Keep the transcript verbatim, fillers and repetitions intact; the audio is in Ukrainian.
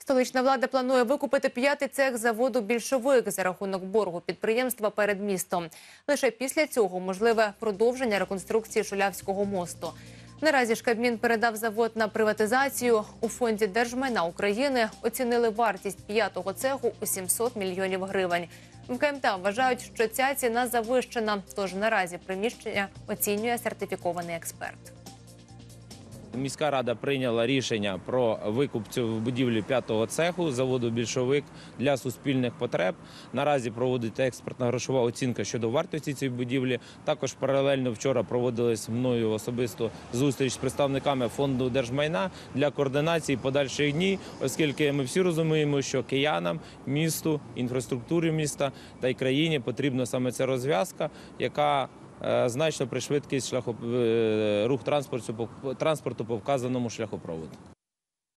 Столична влада планує викупити п'ятий цех заводу «Більшовик» за рахунок боргу підприємства перед містом. Лише після цього можливе продовження реконструкції Шулявського мосту. Наразі ж Кабмін передав завод на приватизацію. У Фонді держмайна України оцінили вартість п'ятого цеху у сімсот мільйонів гривень. В КМТА вважають, що ця ціна завищена, тож наразі приміщення оцінює сертифікований експерт. Міська рада прийняла рішення про викуп цього будівлі п'ятого цеху заводу «Більшовик» для суспільних потреб. Наразі проводиться експертна грошова оцінка щодо вартості цієї будівлі. Також паралельно вчора проводилась мною особисто зустріч з представниками Фонду держмайна для координації подальших дій, оскільки ми всі розуміємо, що киянам, місту, інфраструктурі міста та й країні потрібна саме ця розв'язка, яка значно пришвидкить шляхоп... рух транспорту по вказаному шляхопроводу.